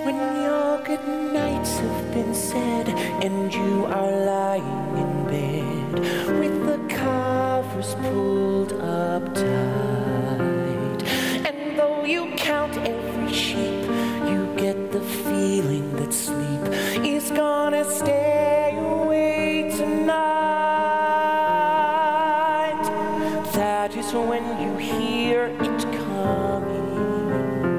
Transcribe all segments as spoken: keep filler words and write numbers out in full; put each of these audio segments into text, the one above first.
when your good nights have been said and you are lying in bed with the covers pulled up tight, and though you count every sheep, you get the feeling that sleep is gonna stay away tonight. That is when you hear it coming.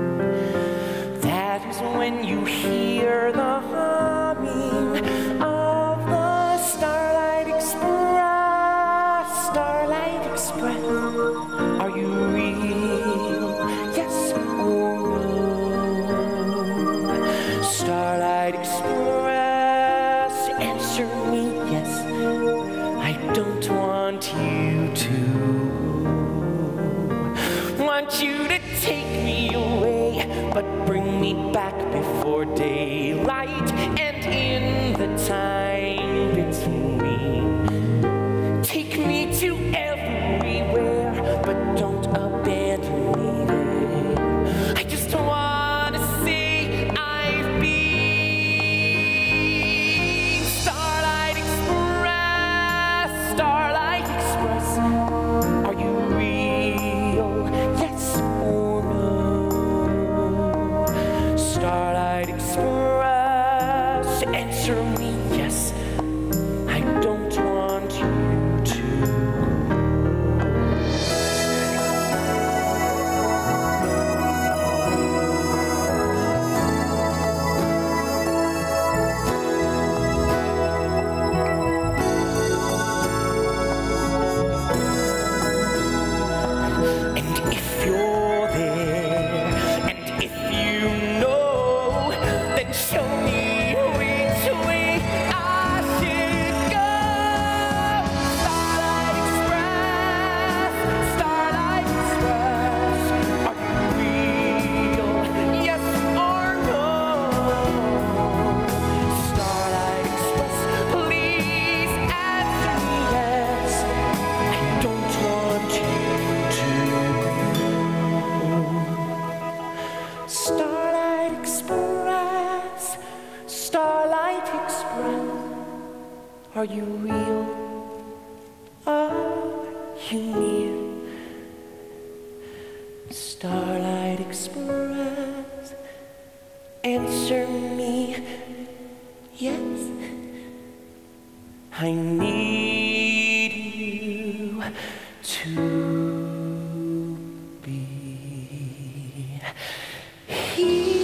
That is when you hear the humming of the Starlight Express. Starlight Express, are you real? Yes or no? Starlight Express, answer me yes. I don't want you to. Want you to take me away, but bring me back before daylight, and in the time between, take me to everywhere, but don't abandon me there. I just wanna say I've been Starlight Express. Starlight Express, are you real? Yes or no? Starlight Express, answer me yes. I don't want you to. And if you're there, and if you know, then show me which way I should go. Starlight Express, Starlight Express, are you real? Yes or no? Starlight Express, please answer me yes. I don't want you to. Starlight Express, Starlight Express, are you real? Are you near? Starlight Express, answer me yes. I need you to be here.